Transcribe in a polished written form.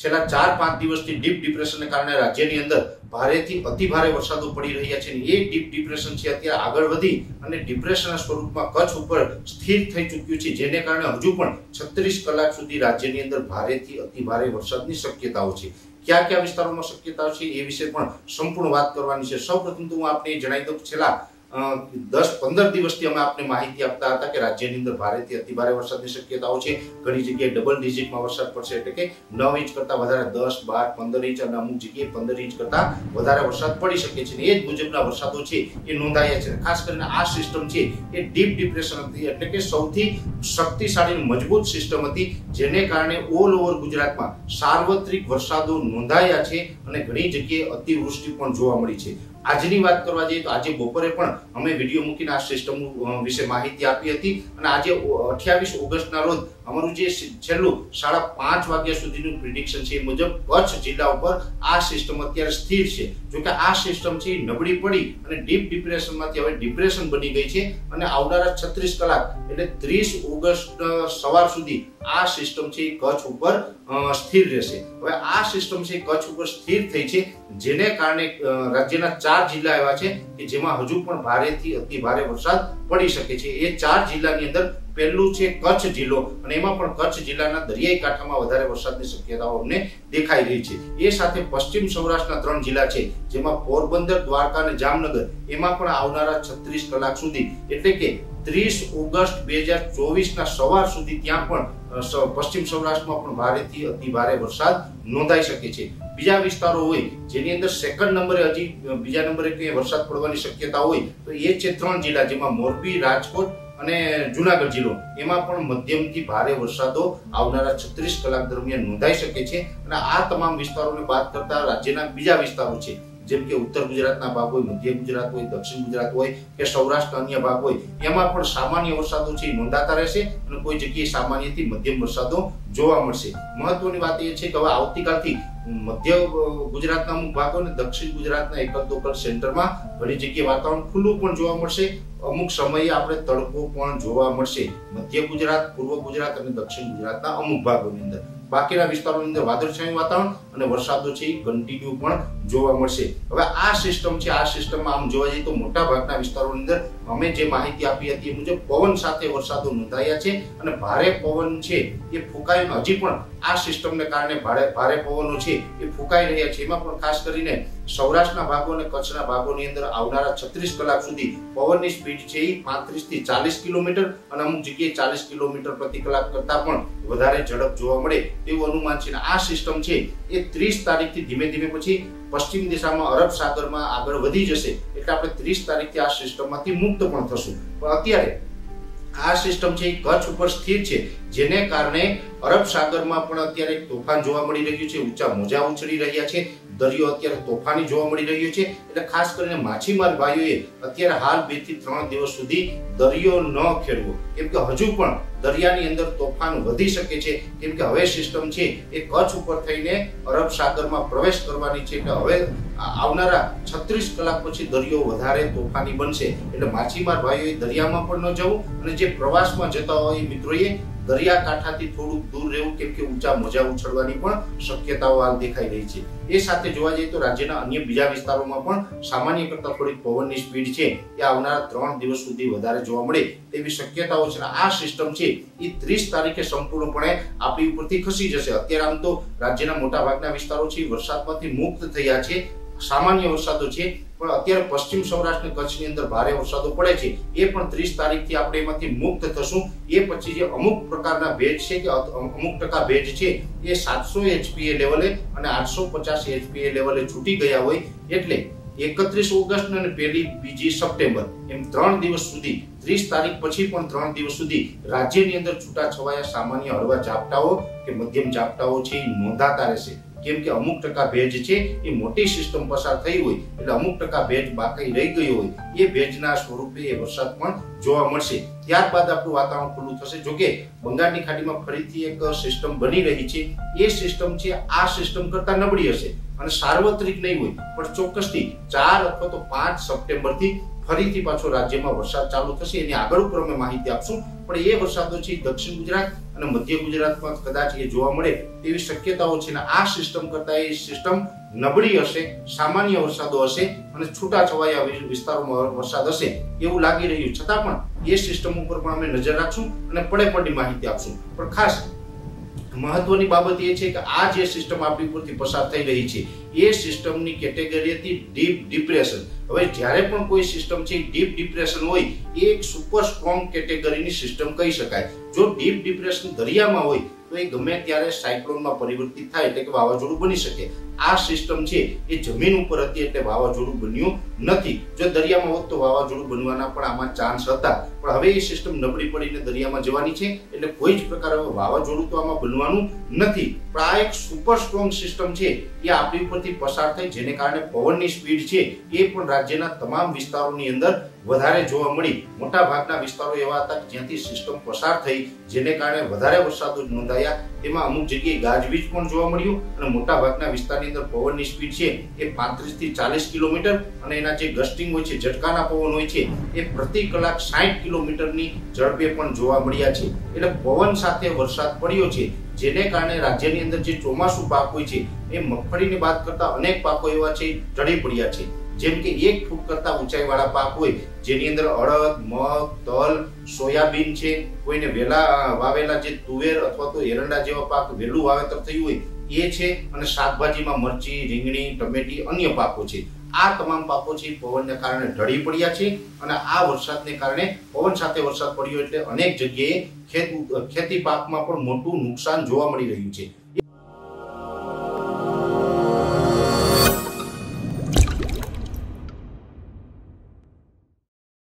છેલ્લા 4-5 દિવસથી ડીપ ડિપ્રેશનને કારણે રાજ્યની અંદર ભારેથી અતિ ભારે વરસાદો પડી રહ્યા છે. એ ડીપ ડિપ્રેશન છે અત્યારે આગળ વધી અને ડિપ્રેશનના સ્વરૂપમાં કચ્છ ઉપર સ્થિર થઈ ચૂક્યું છે, જેને કારણે હજુ પણ 36 કલાક સુધી રાજ્યની અંદર ભારેથી અતિ ભારે વરસાદની શક્યતાઓ છે. કયા કયા વિસ્તારોમાં શક્યતાઓ છે એ વિશે પણ સંપૂર્ણ વાત કરવાની છે. સૌપ્રથમ તો હું આપને જણાવી દઉં, છેલ્લા 10-15 દિવસથી અમે આપને માહિતી આપતા હતા કે રાજ્યની અંદર ભારેથી અતિ ભારે વરસાદની શક્યતાઓ છે. ઘણી જગ્યાએ ડબલ ડિજિટમાં વરસાદ પડશે, એટલે કે 9 ઇંચ કરતા વધારે 10, 12, 15 ઇંચ અને અમુક જગ્યાએ 15 ઇંચ કરતા વધારે વરસાદ પડી શકે છે. એ જ મુજબના વરસાદો છે એ નોંધાયા છે. ખાસ કરીને આ સિસ્ટમ છે એ ડીપ ડિપ્રેશન હતી, એટલે કે સૌથી શક્તિશાળી મજબૂત સિસ્ટમ હતી, જેને કારણે ઓલ ઓવર ગુજરાતમાં સાર્વત્રિક વરસાદો નોંધાયા છે અને ઘણી જગ્યાએ અતિવૃષ્ટિ પણ જોવા મળી છે. આજની વાત કરવા જઈએ તો આજે બપોરે પણ અમે વિડીયો મૂકીને આ સિસ્ટમ વિશે માહિતી આપી હતી અને આજે 28 ઓગસ્ટના રોજ અમારું જે છેલ્લું 5:30 વાગ્યા સુધીનું પ્રિડિક્શન છે એ મુજબ કચ્છ જિલ્લા ઉપર આ સિસ્ટમ અત્યારે સ્થિર છે. જો કે આ સિસ્ટમ છે નબળી પડી અને ડીપ ડિપ્રેશનમાંથી હવે ડિપ્રેશન બની ગઈ છે અને આવનારા 36 કલાક એટલે 30 ઓગસ્ટ સવાર સુધી આ સિસ્ટમ છે કચ્છ ઉપર સ્થિર રહેશે. હવે આ સિસ્ટમ છે કચ્છ ઉપર સ્થિર થઈ છે, જેને કારણે રાજ્યના 4 જિલ્લા એવા છે કે જેમાં હજુ પણ ભારેથી અતિ ભારે વરસાદ પડી શકે છે. એ 4 જિલ્લાની અંદર પહેલું છે કચ્છ જિલ્લો અને એમાં પણ કચ્છ જિલ્લાના દરિયાઈ કાંઠામાં વધારે વરસાદની શક્યતાઓ અમને દેખાઈ રહી છે. એ સાથે પશ્ચિમ સૌરાષ્ટ્રના 3 જિલ્લા છે, જેમાં પોરબંદર, દ્વારકા અને જામનગર, એમાં પણ આવનારા 36 કલાક સુધી એટલે કે 30 ઓગસ્ટ 2024 ના સવાર સુધી ત્યાં પણ પશ્ચિમ સૌરાષ્ટ્રમાં પણ ભારેથી અતિ ભારે વરસાદ નોંધાઈ શકે છે. બીજા વિસ્તારો હોય જેની અંદર સેકન્ડ નંબરે હજી બીજા નંબરે કે વરસાદ પડવાની શક્યતા હોય તો એ છે 3 જિલ્લા, જેમાં મોરબી, રાજકોટ અને જુનાગઢ જિલ્લો. એમાં પણ મધ્યમથી ભારે વરસાદો આવનારા 36 કલાક દરમિયાન નોંધાઈ શકે છે. અને આ તમામ વિસ્તારોને બાદ કરતા રાજ્યના બીજા વિસ્તારો છે, જેમ કે ઉત્તર ગુજરાતના ભાગ હોય, મધ્ય ગુજરાત હોય, દક્ષિણ ગુજરાત હોય કે સૌરાષ્ટ્રના અન્ય ભાગ હોય, એમાં પણ સામાન્ય વરસાદો છે નોંધાતા રહેશે અને કોઈ જગ્યાએ સામાન્યથી મધ્યમ વરસાદો જોવા મળશે. મહત્વની વાત એ છે કે હવે આવતીકાલથી મધ્ય ગુજરાતના અમુક ભાગો અને દક્ષિણ ગુજરાતના એકલ સેન્ટરમાં ઘણી જગ્યાએ વાતાવરણ ખુલ્લું પણ જોવા મળશે. અમુક સમયે આપણે તડકો પણ જોવા મળશે મધ્ય ગુજરાત, પૂર્વ ગુજરાત અને દક્ષિણ ગુજરાતના અમુક ભાગોની અંદર. બાકીના વિસ્તારોની અંદર વાદળછાયું વાતાવરણ અને વરસાદો છે એ કન્ટિન્યુ પણ જોવા મળશે. હવે આ સિસ્ટમ છે, આ સિસ્ટમમાં આમ જોવા જઈએ તો મોટા ભાગના વિસ્તારોની અંદર અમે જે માહિતી આપી હતી એ મુજબ પવન સાથે વરસાદો નોંધાયા છે અને ભારે પવન છે એ ફૂંકાય. હજી પણ આ સિસ્ટમને કારણે ભારે પવનો છે એ ફૂંકાઈ રહ્યા છે. એમાં પણ ખાસ કરીને સૌરાષ્ટ્રના ભાગો અને કચ્છના ભાગોની અંદર આવનારા 36 કલાક સુધી પવનની સ્પીડ છે એ 35 થી 40 કિલોમીટર અને અમુક જગ્યાએ 40 કિલોમીટર પ્રતિ કલાક કરતા પણ વધારે ઝડપ જોવા મળે તેવું અનુમાન છે. આ સિસ્ટમ છે એ 30 તારીખથી ધીમે ધીમે પછી પશ્ચિમ દિશામાં અરબ સાગરમાં આગળ વધી જશે, એટલે આપણે 30 તારીખથી આ સિસ્ટમમાંથી મુક્ત પણ થશું. પણ અત્યારે આ સિસ્ટમ છે કચ્છ ઉપર સ્થિર છે, જેને કારણે અરબ સાગરમાં પણ અત્યારે તોફાન જોવા મળી રહ્યું છે, ઊંચા મોજા ઉછળી રહ્યા છે, દરિયો અત્યારે તોફાની જોવા મળી રહ્યો છે. એટલે ખાસ કરીને માછીમાર ભાઈઓએ અત્યારે હાલ 2 થી 3 દિવસ સુધી દરિયો ન ખેડવો, કેમ કે હજુ પણ દરિયાની અંદર તોફાન વધી શકે છે, કેમ કે હવે સિસ્ટમ છે એ કચ્છ ઉપર થઈને અરબ સાગરમાં પ્રવેશ કરવાની છે. કે હવે આવનારા 36 કલાક પછી દરિયો વધારે તોફાની બનશે, એટલે માછીમાર ભાઈઓએ દરિયામાં પણ ન જવું અને જે પ્રવાસમાં જતા હોય મિત્રોએ દરિયાકાંઠાથી થોડુંક દૂર રહેવું, કેમ કે ઊંચા મોજા ઉછળવાની પણ શક્યતાઓ હાલ દેખાઈ રહી છે. એ સાથે જોવા જઈએ તો રાજ્યના અન્ય બીજા વિસ્તારોમાં પણ સામાન્ય કરતા થોડીક પવનની સ્પીડ છે એ આવનારા 3 દિવસ સુધી વધારે જોવા મળે તેવી શક્યતાઓ છે. આ સિસ્ટમ છે એ 30 તારીખે સંપૂર્ણપણે આપણી ઉપરથી ખસી જશે. અત્યારે આમ તો રાજ્યના મોટા ભાગના વિસ્તારો છે વરસાદમાંથી મુક્ત થયા છે, સામાન્ય વરસાદો છે, પણ અત્યારે પશ્ચિમ સૌરાષ્ટ્ર અને કચ્છની અંદર ભારે વરસાદો પડે છે. એ પણ 30 તારીખથી આપણે એમાંથી મુક્ત થશું. એ પછી જે અમુક પ્રકારના ભેજ છે કે અમુક ટકા ભેજ છે એ 700 HPA લેવલે અને 850 HPA લેવલે છૂટી ગયા હોય, એટલે 31 ઓગસ્ટ અને 1-2 સપ્ટેમ્બર એમ 3 દિવસ સુધી 30 તારીખ પછી પણ 3 દિવસ સુધી રાજ્યની અંદર છૂટાછવાયા સામાન્ય હળવા ઝાપટાઓ કે મધ્યમ ઝાપટાઓ છે એ નોંધાતા રહેશે. કેમ કે અમુક ટકા ભેજ છે એ મોટી સિસ્ટમ પસાર થઈ હોય એટલે અમુક ટકા ભેજ બાકી રહી ગયો હોય, એ ભેજના સ્વરૂપે એ વરસાદ પણ જોવા મળશે. ત્યારબાદ આપણું વાતાવરણ ખુલ્લું થશે. જોકે બંગાળની ખાડીમાં ફરીથી એક સિસ્ટમ બની રહી છે. એ સિસ્ટમ છે આ સિસ્ટમ કરતા નબળી હશે અને સાર્વત્રિક નહીં હોય, પણ ચોક્કસથી 4 અથવા તો 5 સપ્ટેમ્બરથી ફરીથી પાછો રાજ્યમાં વરસાદ ચાલુ થશે. એની આગળ ઉપર અમે માહિતી આપશું. પણ એ વરસાદો છે દક્ષિણ ગુજરાત અને મધ્ય ગુજરાતમાં કદાચ એ જોવા મળે તેવી શક્યતાઓ છે. આ સિસ્ટમ કરતા એ સિસ્ટમ નબળી હશે, સામાન્ય વરસાદો હશે અને છૂટાછવાયા વિસ્તારોમાં વરસાદ હશે એવું લાગી રહ્યું. છતાં પણ એ સિસ્ટમ ઉપર પણ અમે નજર રાખશું અને પડે માહિતી આપશું. પણ ખાસ મહત્વની બાબત એ છે કે આ જે સિસ્ટમ આપણી ઉપરથી પસાર થઈ રહી છે એ સિસ્ટમની કેટેગરી હતી ડીપ ડિપ્રેશન. હવે જ્યારે પણ કોઈ સિસ્ટમ છે ડીપ ડિપ્રેશન હોય એ એક સુપર સ્ટ્રોંગ કેટેગરીની સિસ્ટમ કહી શકાય. જો ડીપ ડિપ્રેશન દરિયામાં હોય તો એ ગમે ત્યારે સાયક્લોનમાં પરિવર્તિત થાય એટલે કે વાવાઝોડું બની શકે. આ સિસ્ટમ છે એ જમીન ઉપર હતી એટલે વાવાઝોડું બન્યું નથી. જો દરિયામાં હોત તો વાવાઝોડું બનવાના પણ આમાં ચાન્સ હતા, પણ હવે એ સિસ્ટમ નબળી પડીને દરિયામાં જવાની છે એટલે કોઈ જ પ્રકારે વાવાઝોડું તો આમાં બનવાનું નથી. પણ આ એક સુપર સ્ટ્રોંગ સિસ્ટમ છે એ આપણી ઉપરથી પસાર થઈ, જેને કારણે પવનની સ્પીડ છે એ પણ રાજ્યના તમામ વિસ્તારોની અંદર વધારે જોવા મળી. મોટા ભાગના વિસ્તારો એવા હતા જ્યાંથી સિસ્ટમ પસાર થઈ જેને કારણે વધારે વરસાદો નોંધાયા. તેમાં અમુક જગ્યાએ ગાજવીજ પણ જોવા મળ્યું અને મોટા ભાગના વિસ્તારની અંદર પવનની સ્પીડ છે એ 35 થી 40 કિલોમીટર અને એના જે ગસ્ટિંગ હોય છે, ઝટકાના પવન હોય છે એ પ્રતિ કલાક 60 કિલોમીટરની ઝડપે પણ જોવા મળ્યા છે. એટલે પવન સાથે વરસાદ પડ્યો છે જેને કારણે રાજ્યની અંદર જે ચોમાસુ પાક હોય છે એ મગફળીની વાત કરતા અનેક પાકો એવા છે ટળી પડ્યા છે. જેમ કે 1 ફૂટ કરતા ઊંચાઈવાળા પાક હોય જેની અંદર અડદ, મગ, તલ, સોયાબીન છે, કોઈને વેલા વાવેલા જે તુવેર અથવા તો એરંડા જેવા પાક વહેલું વાવેતર થયું હોય એ છે, અને શાકભાજીમાં મરચી, રીંગણી, ટમેટી, અન્ય પાકો છે. આ તમામ પાકો છે પવનને કારણે ઢળી પડ્યા છે અને આ વરસાદને કારણે પવન સાથે વરસાદ પડ્યો એટલે અનેક જગ્યાએ ખેતી પાકમાં પણ મોટું નુકસાન જોવા મળી રહ્યું છે.